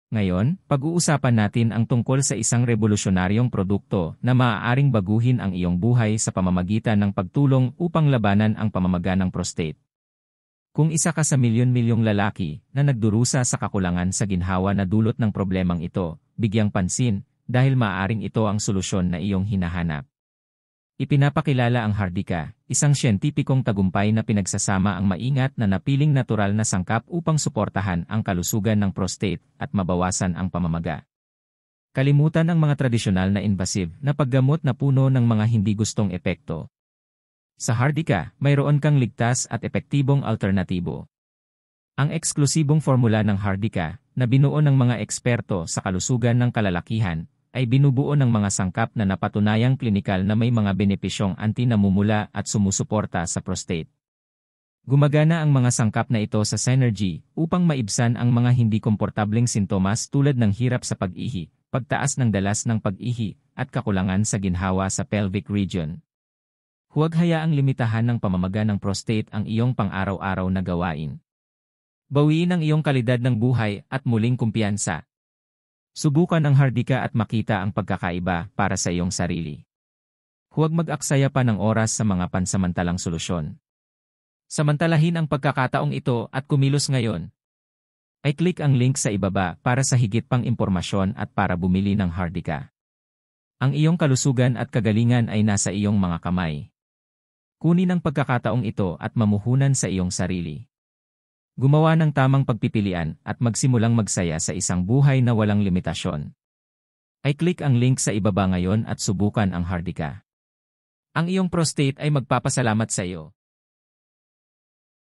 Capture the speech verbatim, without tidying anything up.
Ngayon, pag-uusapan natin ang tungkol sa isang revolusyonaryong produkto na maaaring baguhin ang iyong buhay sa pamamagitan ng pagtulong upang labanan ang pamamaga ng prostate. Kung isa ka sa milyon-milyong lalaki na nagdurusa sa kakulangan sa ginhawa na dulot ng problemang ito, bigyang pansin dahil maaaring ito ang solusyon na iyong hinahanap. Ipinapakilala ang Hardika, isang siyentipikong tagumpay na pinagsasama ang maingat na napiling natural na sangkap upang suportahan ang kalusugan ng prostate at mabawasan ang pamamaga. Kalimutan ang mga tradisyonal na invasive na paggamot na puno ng mga hindi gustong epekto. Sa Hardika, mayroon kang ligtas at epektibong alternatibo. Ang eksklusibong formula ng Hardika, na binuo ng mga eksperto sa kalusugan ng kalalakihan, ay binubuo ng mga sangkap na napatunayang klinikal na may mga benepisyong anti-namumula at sumusuporta sa prostate. Gumagana ang mga sangkap na ito sa Synergy upang maibsan ang mga hindi komportableng sintomas tulad ng hirap sa pag-ihi, pagtaas ng dalas ng pag-ihi, at kakulangan sa ginhawa sa pelvic region. Huwag hayaang limitahan ng pamamaga ng prostate ang iyong pang-araw-araw na gawain. Bawiin ang iyong kalidad ng buhay at muling kumpiyansa. Subukan ang Hardika at makita ang pagkakaiba para sa iyong sarili. Huwag mag-aksaya pa ng oras sa mga pansamantalang solusyon. Samantalahin ang pagkakataong ito at kumilos ngayon. I-click ang link sa ibaba para sa higit pang impormasyon at para bumili ng Hardika. Ang iyong kalusugan at kagalingan ay nasa iyong mga kamay. Kunin ang pagkakataong ito at mamuhunan sa iyong sarili. Gumawa ng tamang pagpipilian at magsimulang magsaya sa isang buhay na walang limitasyon. I-click ang link sa ibaba ngayon at subukan ang Hardika. Ang iyong prostate ay magpapasalamat sa iyo.